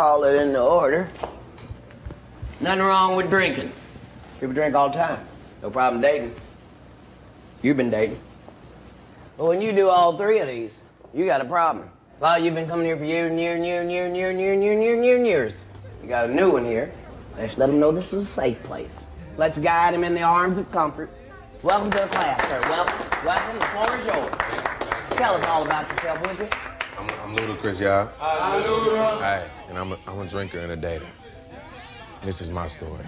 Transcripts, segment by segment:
call it in the order. Nothing wrong with drinking. People drink all the time. No problem dating. You've been dating. But when you do all three of these, you got a problem. A lot of you've been coming here for years and years and years and years and years and years and years and years and years. You got a new one here. Let's let them know this is a safe place. Let's guide them in the arms of comfort. Welcome to the class, sir. Welcome. The floor is yours. Tell us all about yourself, would you? I'm Ludacris, y'all. Hi, Ludacris. Hi, and I'm a drinker and a dater. This is my story.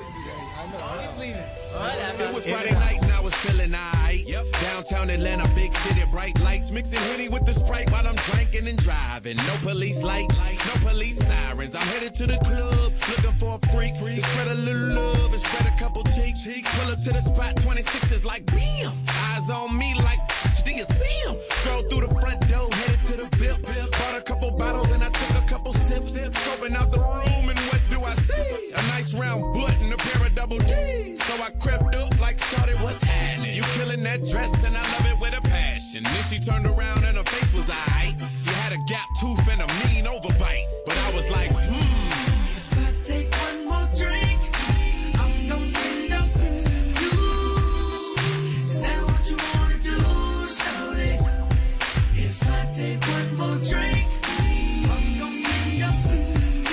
It was Friday night and I was feeling aight. Yep. Downtown Atlanta, big city, bright lights, mixing Henny with the Sprite while I'm drinking and driving. No police lights, no police sirens. I'm headed to the club, looking for a freak. Spread a little love and spread a couple cheeks. Pull up to the spot, 26 is like bam. Eyes on me like, do you see him? Strolled through the front door, headed to the bip. Bought a couple bottles and I took a couple sips. Scoping out the room and what do I see? A nice round butt and a pair of double D's. So I crept up like shawty, what's happening? You killing that dress and I love it with a passion. Then she turned around and her face was aight. She had a gap tooth and a mean overbite. But I was like, If I take one more drink, I'm gonna end up with you. Is that what you wanna do, shawty? If I take one more drink, I'm gonna end up with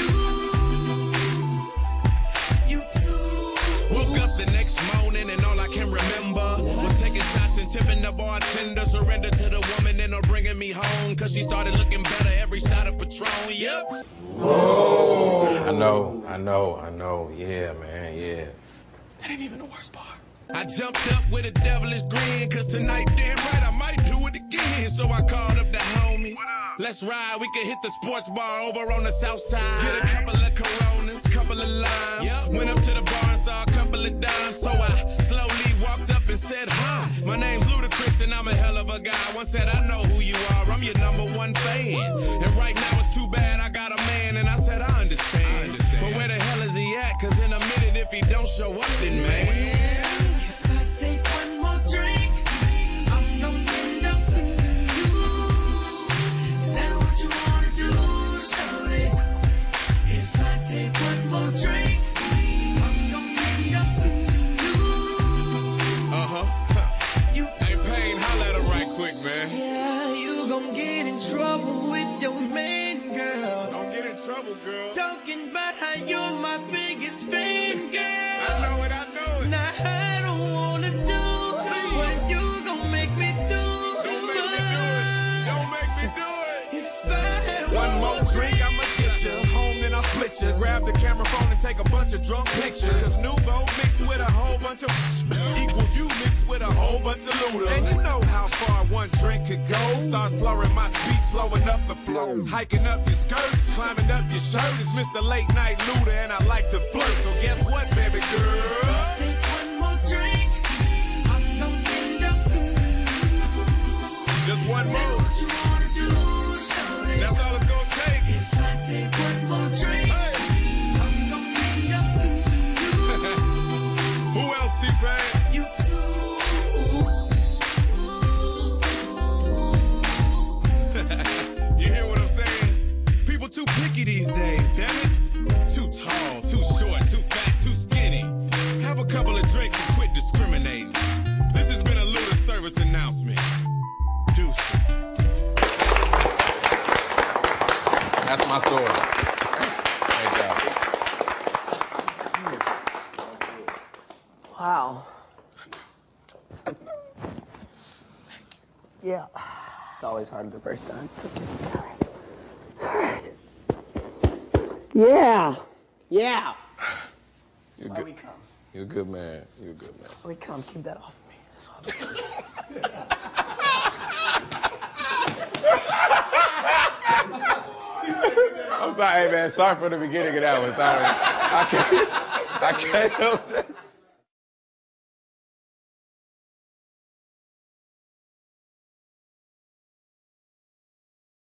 you. You too. woke up the next morning and all I can remember was taking shots and tipping the bartender. Surrender to the woman and her bringing me home. Cause she started looking better every shot of Patron, yep. I know. Yeah, man, yeah. That ain't even the worst part. I jumped up with a devilish grin, cause tonight, damn right, I might do it again. So I called up the homies. Let's ride, we can hit the sports bar over on the south side. Get a couple of Coronas, couple of limes. Went up to the bar and saw a couple of dimes. So I slowly walked up and said, hi, my name's Ludacris and I'm a hell of a guy. One said, I know who you are, I'm your #1 fan. And right now it's too bad I got a man. And I said, I understand. But where the hell is he at? Cause in a minute if he don't show up, then man. If I take one more drink, I'm gonna end up with you. Is that what you wanna do, shawty? If I take one more drink, I'm gonna end up with you. Hey, Payne, holla at him right quick, man. Yeah, you gon' get in trouble with your man, girl. Don't get in trouble, girl. Talking about how you're my biggest fan, girl. I know it. Now I don't wanna do what you gon' make me do. Don't make me do it. If I had One more drink, I'ma get you. Home, then I'll split you. Grab the camera phone and take a bunch of drunk pictures. Cause Nouveau mixed with a whole bunch of equals you mixed with a whole bunch of Luda. And you know how far one drink could go. Start slurring my speech, slowing up the flow. Hiking up your skirt, climbing up your shirt. It's Mr. Late Night Luda and I like to flirt. So guess what, baby girl? take one more drink, I'm gonna end up with you. Just one Is that more. what you wanna do, shawty? That's all it's gonna take. If I take one more drink, Hey. I'm gonna end up with you. Who else, T-Pain? You You hear what I'm saying? People too picky these days, damn it. Too tall, too short, too fat, too skinny. Have a couple of drinks and quit discriminating. This has been a Luda service announcement. Deuces. That's my story. Great job. Wow. Yeah. It's always hard the first time. It's okay. It's all right. Yeah. Yeah. You're That's why good. we come. You're a good man. You're a good man. We come. Keep that off of me. That's why we come. I'm sorry, hey man. Start from the beginning of that one. Sorry. I can't help this.